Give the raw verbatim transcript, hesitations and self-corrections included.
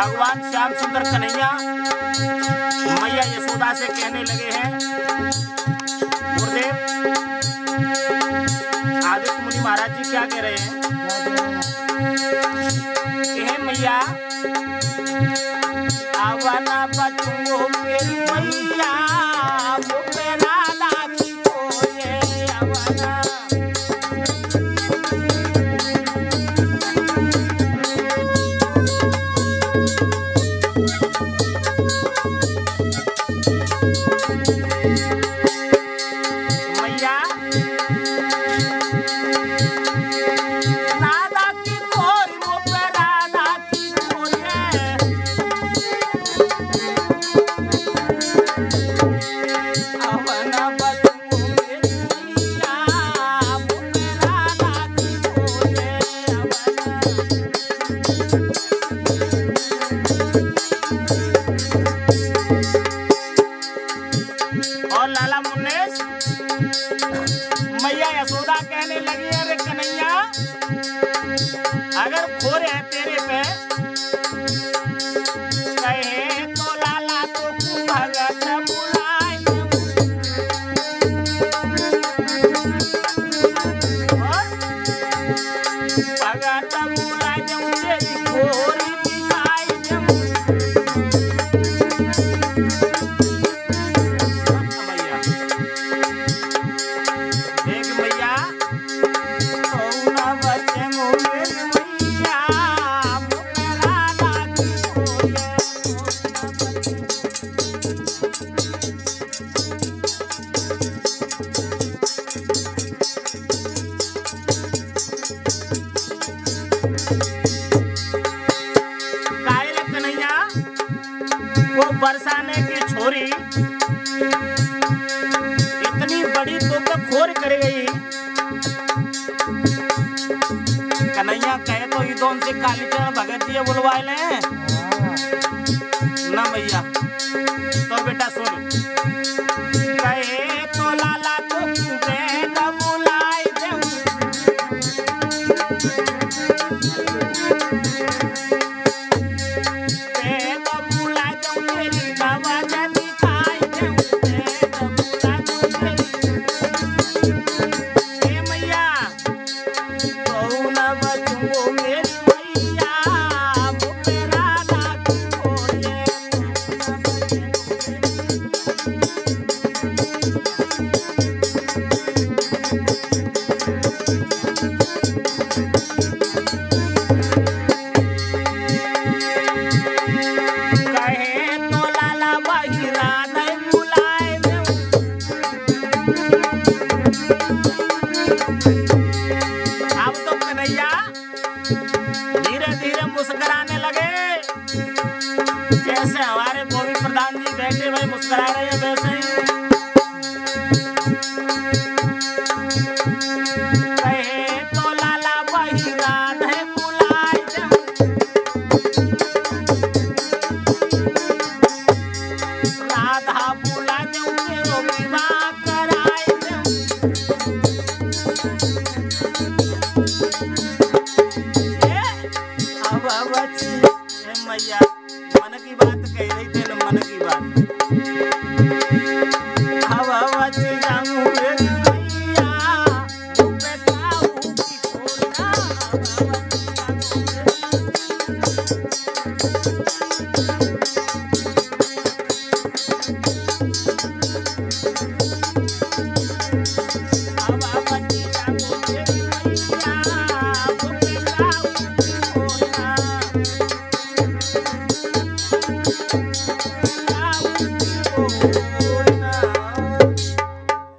भगवान श्याम सुंदर कन्हैया मैया यशोदा से कहने लगे हैं, गुरुदेव आदित्य मुनि महाराज जी क्या कह रहे हैं कि हे मैया आवाना बचूंगो मेरी मैया वो मेरा लागी कोये आवाना। मैया यशोदा कहने लगी, अरे कन्हैया अगर खोर है तेरे पे कहे तो लाला तो भगत बुलाए भगत बुलाए जाऊं तेरी खोरी दिखाई जाऊं। बरसाने की छोरी इतनी बड़ी तो क्या खोर कर गई। कन्हैया कहे तो ईदोन से कालीचरण भगत जी बुलवाए ले ना भैया। तो बेटा सुन, कहे तो लाला तो बेटा बुलाए जाऊं मुस्कुराने लगे। जैसे हमारे गोविंद प्रधान जी बैठे भाई मुस्कुरा रहे हैं वैसे ही कहे तो लाला वही राधे बुलाए जाऊं राधा बुला जाऊं तेरो विवाह कराए जाऊं। अब बच्ची मैया मन की बात कह रही थी, मन की बात